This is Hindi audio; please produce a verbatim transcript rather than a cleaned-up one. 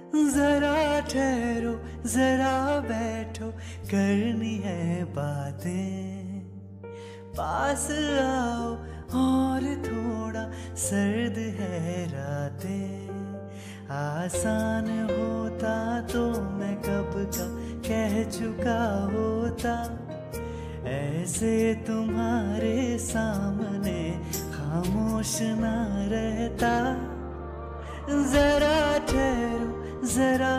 जरा ठहरो जरा बैठो करनी है बातें, पास आओ और थोड़ा सर्द है रातें। आसान होता तो मैं कब का कह चुका होता, ऐसे तुम्हारे सामने खामोश ना रहता। जरा ठहरो जरा